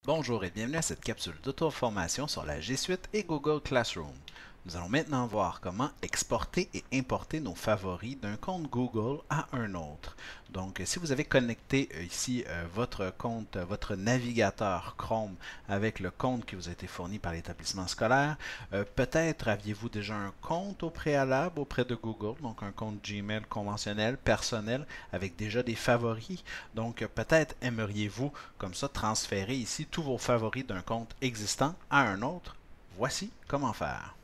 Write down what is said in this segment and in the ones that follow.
Bonjour et bienvenue à cette capsule d'auto-formation sur la G Suite et Google Classroom. Nous allons maintenant voir comment exporter et importer nos favoris d'un compte Google à un autre. Donc, si vous avez connecté ici votre compte, votre navigateur Chrome avec le compte qui vous a été fourni par l'établissement scolaire, peut-être aviez-vous déjà un compte au préalable auprès de Google, donc un compte Gmail conventionnel, personnel, avec déjà des favoris. Donc, peut-être aimeriez-vous comme ça transférer ici tous vos favoris d'un compte existant à un autre. Voici comment faire.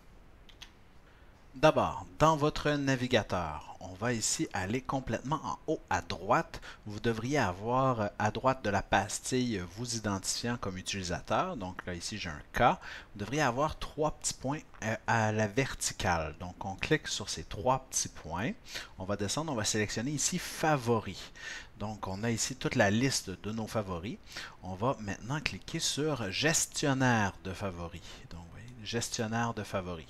D'abord, dans votre navigateur, on va ici aller complètement en haut à droite. Vous devriez avoir à droite de la pastille vous identifiant comme utilisateur. Donc là, ici, j'ai un K. Vous devriez avoir trois petits points à la verticale. Donc, on clique sur ces trois petits points. On va descendre, on va sélectionner ici Favoris. Donc, on a ici toute la liste de nos favoris. On va maintenant cliquer sur Gestionnaire de favoris. Donc, vous voyez, Gestionnaire de favoris.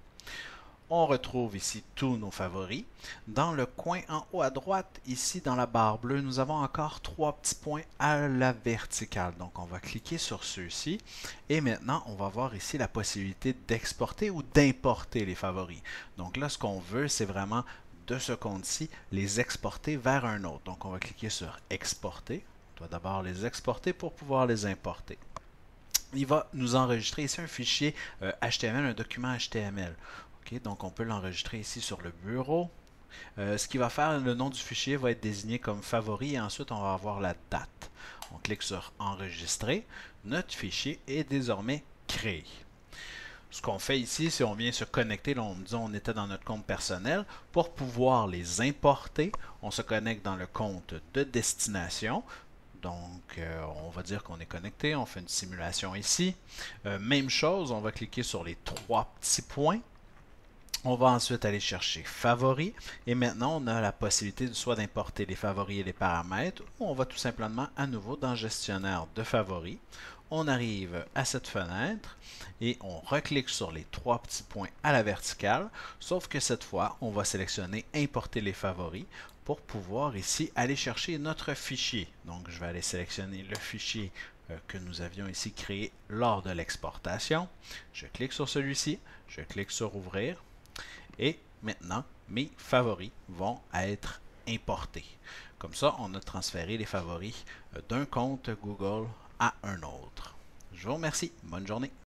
On retrouve ici tous nos favoris. Dans le coin en haut à droite, ici dans la barre bleue, nous avons encore trois petits points à la verticale. Donc, on va cliquer sur ceux-ci. Et maintenant, on va voir ici la possibilité d'exporter ou d'importer les favoris. Donc là, ce qu'on veut, c'est vraiment de ce compte-ci, les exporter vers un autre. Donc, on va cliquer sur Exporter. On doit d'abord les exporter pour pouvoir les importer. Il va nous enregistrer ici un fichier HTML, un document HTML. Okay, donc on peut l'enregistrer ici sur le bureau. Ce qui va faire, le nom du fichier va être désigné comme favori et ensuite on va avoir la date. On clique sur enregistrer. Notre fichier est désormais créé. Ce qu'on fait ici, c'est on vient se connecter, là, disons on était dans notre compte personnel. Pour pouvoir les importer, on se connecte dans le compte de destination. Donc, on va dire qu'on est connecté, on fait une simulation ici. Même chose, on va cliquer sur les trois petits points. On va ensuite aller chercher favoris et maintenant on a la possibilité soit d'importer les favoris et les paramètres ou on va tout simplement à nouveau dans gestionnaire de favoris. On arrive à cette fenêtre et on reclique sur les trois petits points à la verticale, sauf que cette fois on va sélectionner importer les favoris pour pouvoir ici aller chercher notre fichier. Donc je vais aller sélectionner le fichier que nous avions ici créé lors de l'exportation. Je clique sur celui-ci, je clique sur ouvrir. Et maintenant, mes favoris vont être importés. Comme ça, on a transféré les favoris d'un compte Google à un autre. Je vous remercie. Bonne journée.